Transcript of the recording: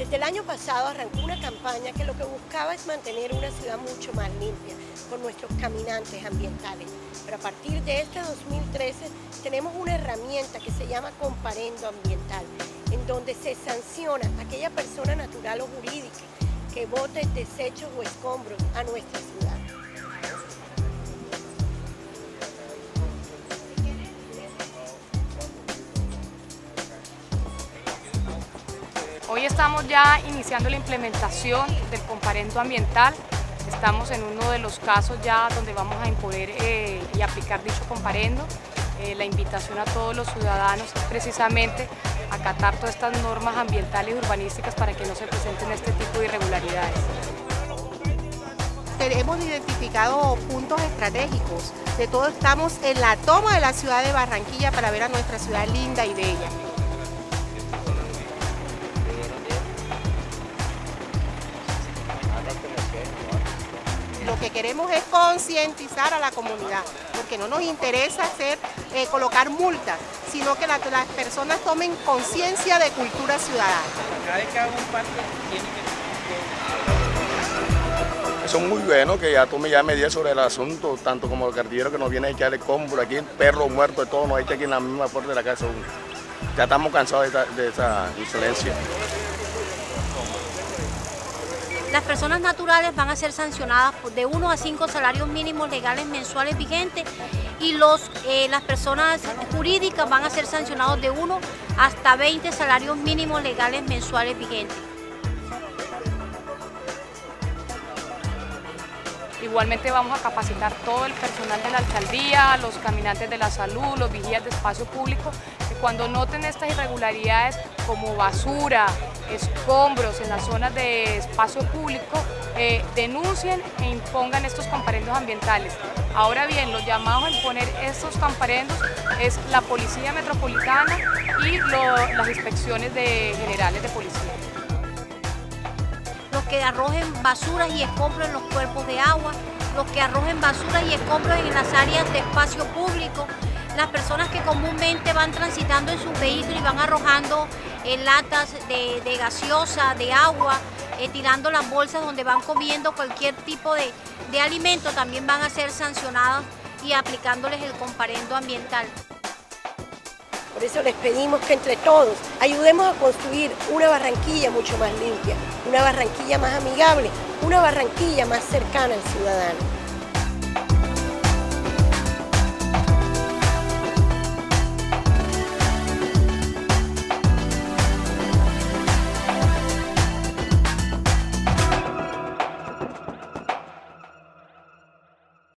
Desde el año pasado arrancó una campaña que lo que buscaba es mantener una ciudad mucho más limpia con nuestros caminantes ambientales. Pero a partir de este 2013 tenemos una herramienta que se llama comparendo ambiental, en donde se sanciona a aquella persona natural o jurídica que bote desechos o escombros a nuestra ciudad. Hoy estamos ya iniciando la implementación del comparendo ambiental. Estamos en uno de los casos ya donde vamos a imponer y aplicar dicho comparendo. La invitación a todos los ciudadanos es precisamente acatar todas estas normas ambientales y urbanísticas para que no se presenten este tipo de irregularidades. Hemos identificado puntos estratégicos. De todo estamos en la toma de la ciudad de Barranquilla para ver a nuestra ciudad linda y bella. Lo que queremos es concientizar a la comunidad, porque no nos interesa colocar multas, sino que las personas tomen conciencia de cultura ciudadana. Cada vez que haga un parque tiene que... Eso es muy bueno, que ya tome ya medidas sobre el asunto, tanto como el cartillero que nos viene a echar el compro, aquí el perro muerto de todo, nos echa aquí en la misma puerta de la casa. Ya estamos cansados de esa insolencia. Las personas naturales van a ser sancionadas de 1 a 5 salarios mínimos legales mensuales vigentes y las personas jurídicas van a ser sancionados de 1 hasta 20 salarios mínimos legales mensuales vigentes. Igualmente vamos a capacitar todo el personal de la alcaldía, los caminantes de la salud, los vigías de espacio público, que cuando noten estas irregularidades como basura, escombros en las zonas de espacio público, denuncien e impongan estos comparendos ambientales. Ahora bien, los llamados a imponer estos comparendos es la Policía Metropolitana y las inspecciones generales de policía. Los que arrojen basuras y escombros en los cuerpos de agua, los que arrojen basuras y escombros en las áreas de espacio público, las personas que comúnmente van transitando en sus vehículos y van arrojando latas de gaseosa, de agua, tirando las bolsas donde van comiendo cualquier tipo de alimento, también van a ser sancionados y aplicándoles el comparendo ambiental. Por eso les pedimos que entre todos ayudemos a construir una Barranquilla mucho más limpia, una Barranquilla más amigable, una Barranquilla más cercana al ciudadano.